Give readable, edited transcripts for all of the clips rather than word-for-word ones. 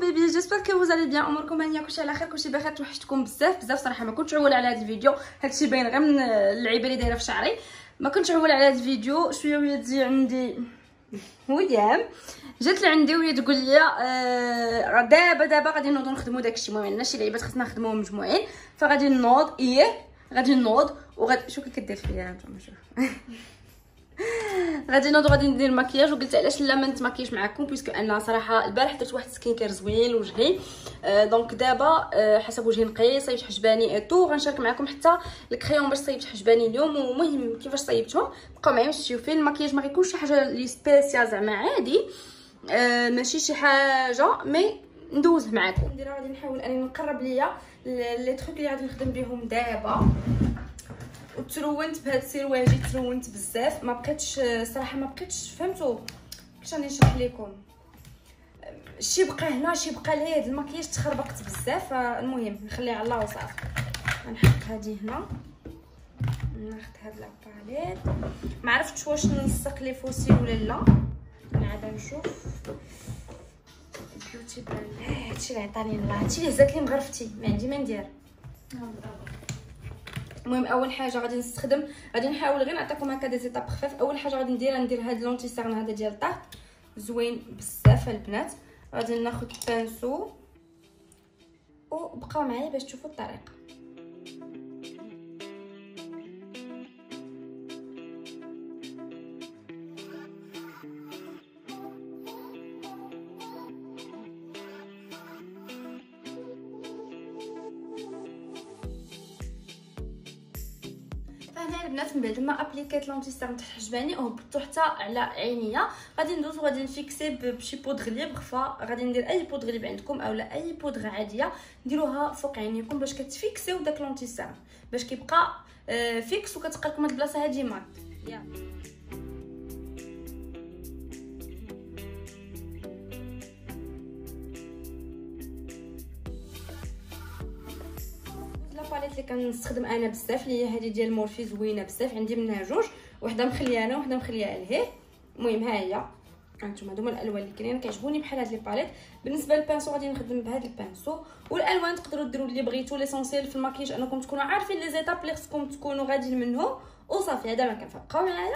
حبايبي جيسبر كو فوز الي بيان اموركم هانيه كلشي على خير كلشي بخير. توحشتكم بزاف صراحه. ما كنتش عول على هذا الفيديو، هادشي باين غير من اللعيبه اللي دايره في شعري. ما كنتش عول على هذا الفيديو شويه وليدي عندي ويام جات لعندي وهي تقول لي دابا غادي نوض نخدموا داكشي. المهم عندنا شي لعيبات خصنا نخدموهم مجموعين فغادي نوض غادي نوض وغادي شو كدير فيا نتوما شوف غادي نوض غادي ندير مكياج. وقلت علاش لا ما نتمكياش معكم بيسكو انا صراحه البارح درت واحد سكين كير زوين لوجهي. دونك دابا حسب وجهي نقي صايبت حجباني اتو غنشارك معكم حتى الكريون باش صايبت حجباني اليوم. ومهم كيفاش صايبتهم بقاو معايا باش تشوفوا المكياج. ما غيكونش شي حاجه لي سبيسيال زعما عادي، ماشي شي حاجه مي ندوزه معكم. نديرها غادي نحاول اني نقرب ليا لي تروك اللي غادي نخدم بهم دابا. وترونت بهاد السيرواجي ترونت بزاف ما بقيتش صراحه ما بقيتش فهمتوا كيفاش راني نشرح لكم. شي بقى هنا شي بقى لهاد هاد المكياج تخربقت بزاف. المهم نخليها على الله وصافي. غنحط هذه هنا ناخذ هاد لاباليت. ما عرفتش واش نلصق لي فوسيل ولا لا، نعاد نشوف. بيوتي بلان هادشي اللي عطاني الله، هادشي اللي هزات لي مغرفتي ما عندي ما ندير. المهم اول حاجه غادي نستخدم، غادي نحاول غير نعطيكم هكا دي زيتاب خفاف. اول حاجه غادي ندير هاد لونتي سيرن هذا ديال الطهر زوين بزاف البنات. غادي ناخذ بانسو وبقاو معايا باش تشوفوا الطريقه. هنا البنات من بعد ما ابليكيت لونتي سيرم تحت حجباني وهبطو حتى على عينيا غادي ندوز وغادي نفيكسي بشي بودغ ليبغ. فغادي ندير اي بودغ ليب عندكم اولا اي بودغ عاديه ديروها فوق عينيكم باش كتفيكسيو داك لونتي سيرم باش كيبقى فيكس وكتبقى لكم هاد البلاصه هادي مات. الباليت اللي كنستخدم انا بزاف اللي هي هذه ديال مورفي زوينه بزاف، عندي منها جوج، وحده مخليه انا وحده مخليه لهيه. المهم ها هي هانتوما هادوما الالوان اللي كاينين كيعجبوني بحال هاد لي باليت. بالنسبه للبانسو غادي نخدم بهذا البانسو، والالوان تقدروا ديروا اللي بغيتوا. ليسونسيال في الماكياج انكم تكونوا عارفين لي زيتاب اللي خصكم تكونوا غاديين منهم وصافي. هذا ما كان. فبقاو معايا.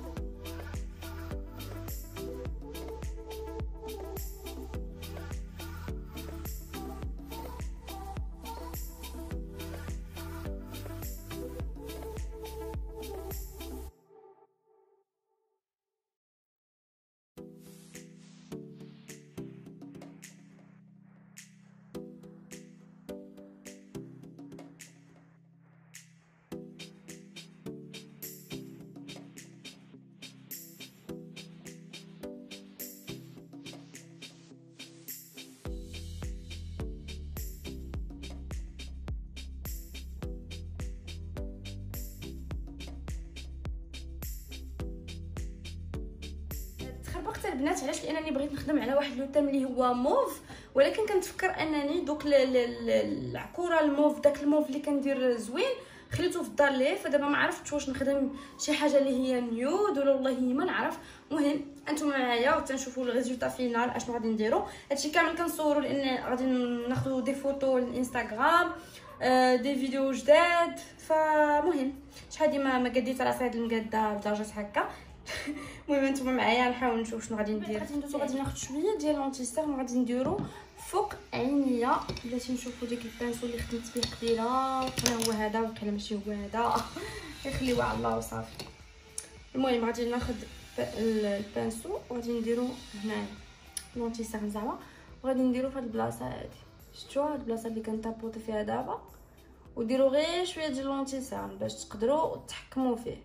تخربقت البنات علاش؟ لانني بغيت نخدم على واحد لوتام اللي هو موف، ولكن كنتفكر انني دوك العكوره الموف داك الموف اللي كندير زوين خليته في الدار ليه. فدابا ما عرفتش واش نخدم شي حاجه اللي هي نيود ولا والله ما نعرف. المهم انتم معايا وتنشوفوا الريزولطا فينال اشنو غادي نديرو. هادشي كامل كنصورو لان غادي ناخذوا دي فوتو للانستغرام، دي فيديو جداد. فمهم شحال ديما ما قديت راسي هاد المقاده بدرجه هكا. المهم نتوما معايا نحاول نشوف شنو غادي ندير. غادي ندوزو غادي ناخذ شويه ديال لونتي سيرم غادي نديرو فوق عينيا. بلاتي نشوفوا ديك البانسو اللي خدمت به قبيله هو هذا وكان ماشي هو هذا يخليوه على الله وصافي. المهم غادي ناخذ البانسو وغادي نديرو هنايا لونتي سيرم زعما وغادي نديرو في هاد البلاصه هادي. شفتوا هاد البلاصه اللي كنطابوطي فيها دابا، وديروا غير شويه ديال لونتي سيرم باش تقدروا تحكموا فيه.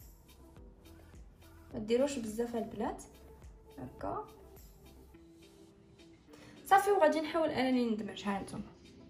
ما ديروش بزاف البنات هكا صافي. وغادي نحاول انني ندمج. ها انتم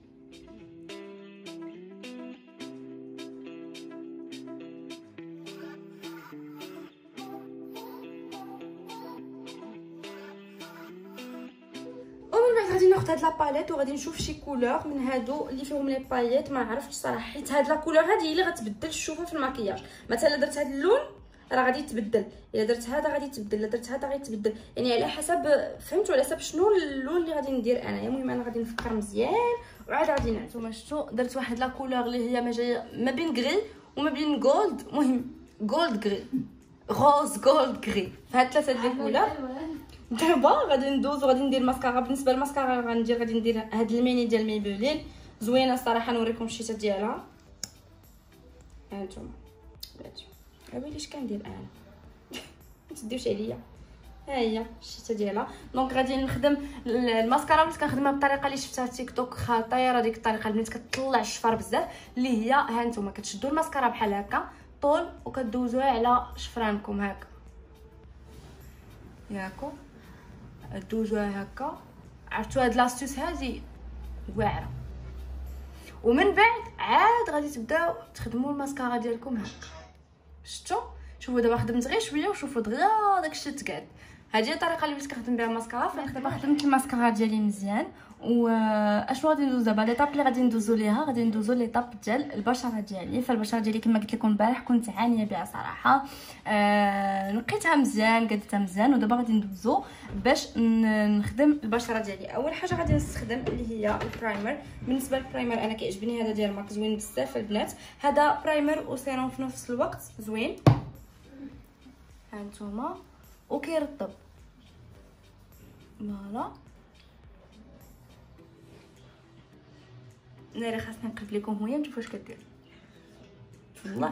غادي ناخذ هاد لاباليت وغادي نشوف شي كولور من هادو اللي فيهم لي بايات. ما عرفتش صراحه حيت هاد لا كولور هادي هي اللي غتبدل الشوفه في المكياج. مثلا درت هاد اللون راه غادي يتبدل، الا درت هذا غادي يتبدل، الا درت هذا غادي يتبدل، يعني على حسب فهمتوا على حسب شنو اللون اللي غادي ندير انايا. المهم انا غادي نفكر مزيان وعاد غادي نتوما شفتوا درت واحد لا كولور اللي هي ما جايه ما بين غري وما بين جولد، المهم جولد غري روز جولد غري، فهاد ثلاثه ديال الكولور. دابا غادي ندوز وغادي ندير ماسكارا. بالنسبه للماسكارا غادي ندير هاد الميني ديال ميبلين زوينه الصراحه، نوريكم الشيته ديالها. ها نتوما ويلي اش كندير انا ما تديوش عليا. ها هي الشيته ديالها. دونك غادي نخدم الماسكارا وليت كنخدمها بالطريقه اللي شفتها تيك توك خطيره، ديك الطريقه اللي كتطلع الشفار بزاف، اللي هي ها نتوما كتشدوا الماسكارا بحال هكا طول وكدوزوها على شفرانكم هكا ياكو، دوزوها هكا. عرفتوا هاد لاستوس هادي واعره. ومن بعد عاد غادي تبداو تخدموا الماسكارا ديالكم هكا. شفتوا؟ شوفوا دابا خدمت غير شويه وشوفوا دغيا داكشي تقاد. هذه هي الطريقه اللي بديت كنخدم بها الماسكارا. فدابا خدمت الماسكارا ديالي مزيان. واشنو غادي ندوز دابا؟ ليطاب اللي غادي ندوزو ليها، غادي ندوزو ليطاب ديال البشره ديالي. فالبشره ديالي كما قلت لكم البارح كنت عانيه بها صراحه، نقيتها مزيان قدتها مزيان، ودابا غادي ندوزو باش نخدم البشره ديالي. اول حاجه غادي نستخدم اللي هي البرايمر. بالنسبه للبرايمر انا كيعجبني هذا ديال مارك زوين بزاف البنات. هذا برايمر وسيروم في نفس الوقت زوين، ها نتوما، وكيرطب فوالا. ناري خاصني نقلب لكم هي نشوفوا واش كدير والله.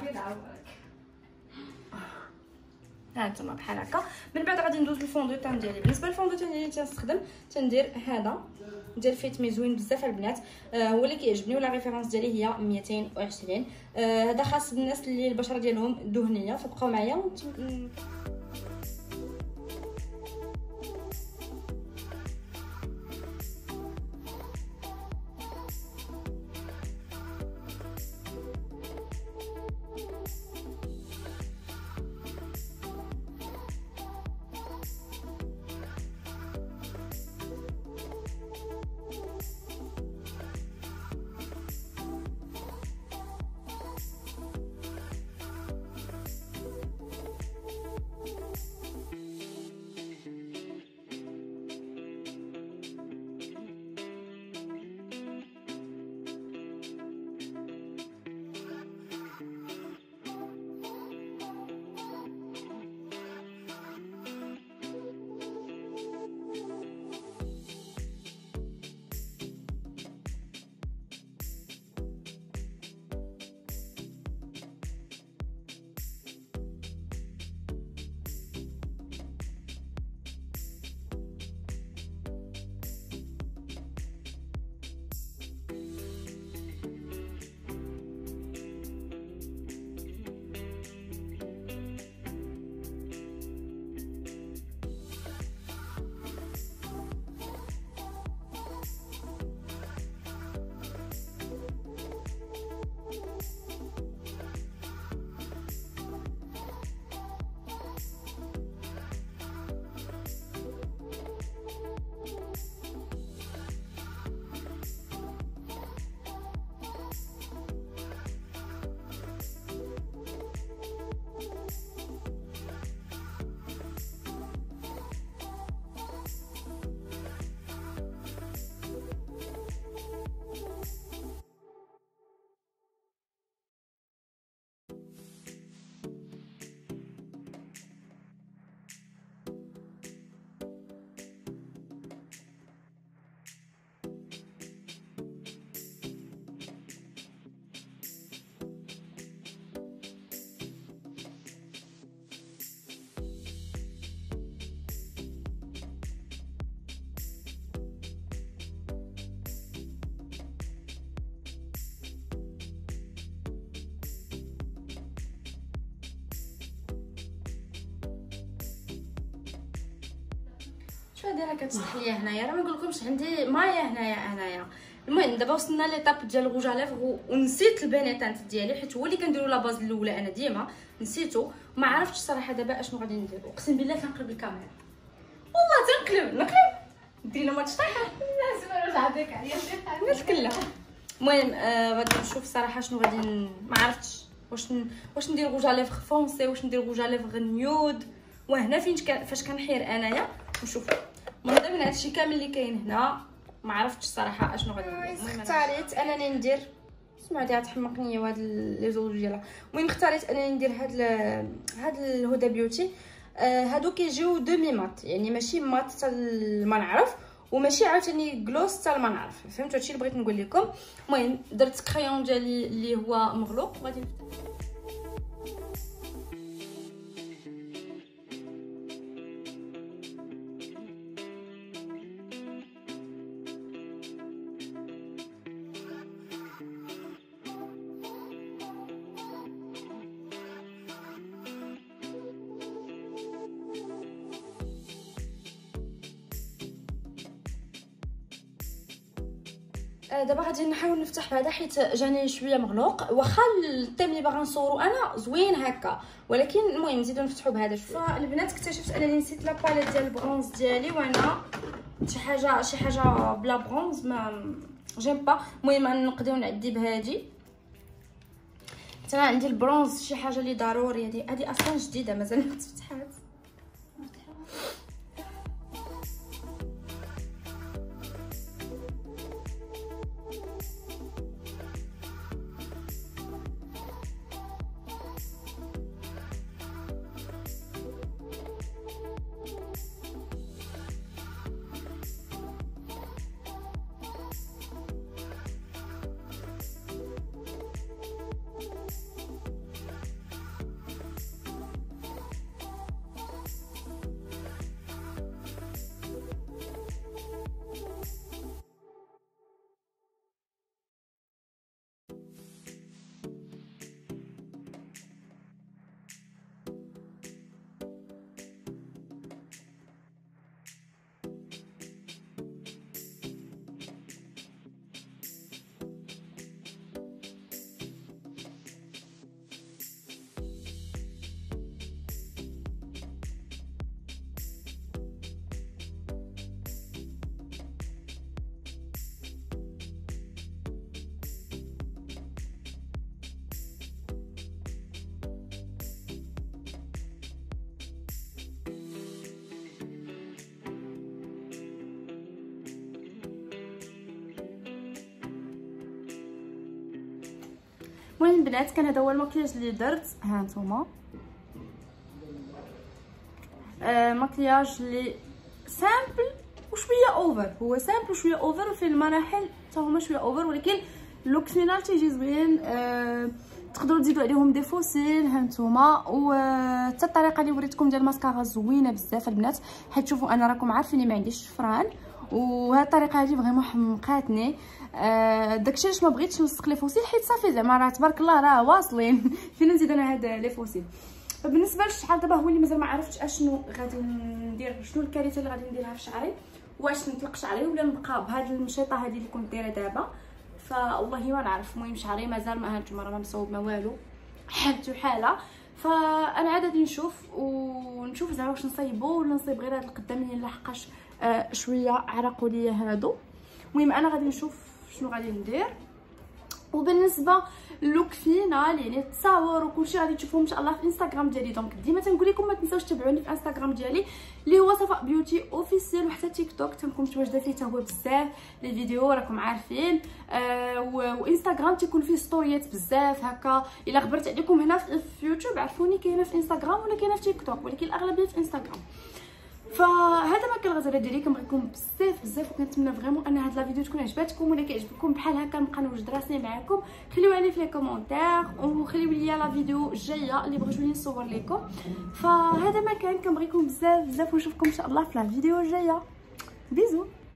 ها انتما بحال هكا. من بعد غادي ندوز للفوندوتان ديالي. بالنسبه للفوندوتان ديالي تنستخدم تندير هذا ديال فيتمي زوين بزاف البنات، هو اللي كيعجبني، ولا ريفيرونس ديالي هي 220. هذا خاص بالناس اللي البشره ديالهم دهنيه، فبقاو معايا. شويه دايره كتشطح ليا هنايا، راه ما نقولكمش عندي مايا هنايا. المهم دابا وصلنا ليطاب ديال الغوج الافغ، ونسيت البانيتانت ديالي حيت هو اللي كنديرو لا باز الاولى انا ديما نسيتو، ما عرفتش صراحه دابا اشنو غادي ندير. اقسم بالله كنقلب الكاميرا والله نقلب ديرينا ما تشطيح الناس ما نعطيك عليا نتكلم. المهم غادي نشوف صراحه شنو غادي ما عرفتش واش ندير غوج على ليفغ فونسي، واش ندير غوج على ليفغ نيود. وهنا فاش كنحير انايا نشوف من ضمن هادشي كامل اللي كاين هنا ما عرفتش الصراحه اشنو غادي ندير. المهم اختاريت انني ندير سمعوا ديها تحمقني وهاد لي زوج ديالها. المهم اختاريت انني ندير هاد الهدى بيوتي. هادو كيجيو دومي مات، يعني ماشي مات حتى ما نعرف وماشي عاوتاني غلوس حتى ما نعرف. فهمتوا هادشي اللي بغيت نقول لكم. المهم درت كريون ديالي اللي هو مغلوق وغادي دابا غادي نحاول نفتح بهذا حيت جاني شويه مغلوق. واخا التيم اللي باغا نصورو انا زوين هكا، ولكن المهم نزيدو نفتحو بهذا شويه. فالبنات اكتشفت انني نسيت لا باليت ديال البرونز ديالي، وانا شي حاجه بلا برونز ما جيم با. المهم نقدروا نعدي بهذه حتى انا عندي البرونز شي حاجه اللي ضروري. هذه اصلا جديده مازال ما تفتحات. المهم البنات كان هذا هو المكياج اللي درت. ها نتوما مكياج اللي سامبل وشويه اوفر. هو سامبل وشويه اوفر وفي المراحل حتى هما شويه اوفر، ولكن اللوك فينال تيجي زوين. تقدروا تزيدوا عليهم دي فوسيل ها نتوما. وحتى الطريقه اللي وريتكم ديال الماسكارا زوينه بزاف البنات، حيت تشوفوا انا راكم عارفيني ما عنديش شفران، وهاد الطريقه هذه فريمون حمقاتني. داكشي علاش ما بغيتش نلصق لي فوسيل، حيت صافي زعما راه تبارك الله راه واصلين. فين نزيد انا هاد لي فوسيل؟ فبالنسبه للشعر دابا هو اللي مازال ما عرفتش اشنو غادي ندير، شنو الكارثه اللي غادي نديرها في شعري، واش نطلق شعري ولا نبقى بهاد المشيطه هذه اللي كنت دايره دابا. فوالله ما نعرف. المهم شعري مازال ما هانتوما راه ما مصوب ما والو، حالته حاله. فانا عاد غادي نشوف زعما واش نصايبو ولا نصايب غير هاد القدامين لحقاش شويه عرقوا ليا هادو. المهم انا غادي نشوف شنو غادي ندير. وبالنسبه لوك فينال يعني التصاور وكلشي غادي تشوفوهم ان شاء الله في الانستغرام ديالي. دونك ديما تنقول لكم ما تنساوش تتابعوني في الانستغرام ديالي اللي هو صفاء بيوتي اوفيسيال، وحتى تيك توك تنكون متواجده فيه حتى هو بزاف لي فيديو راكم عارفين. وانستغرام تيكون فيه ستوريات بزاف هكا. الا غبرت عليكم هنا في يوتيوب عرفوني كاينه في انستغرام ولا كاينه في تيك توك، ولكن الاغلبيه في انستغرام. فهذا ما كان الغزاله ديالي. كنبغيكم بزاف وكنتمنى فريمون ان هاد لا فيديو تكون عجباتكم. ولا كيعجبكم بحال هكا نبقى نوجد راسي معاكم، خليوها لي في لي كومونتير وخليو لي لا فيديو الجايه اللي بغيتوني نصور لكم. فهذا ما كان. كنبغيكم بزاف ونشوفكم ان شاء الله في لا فيديو الجايه. بيزو.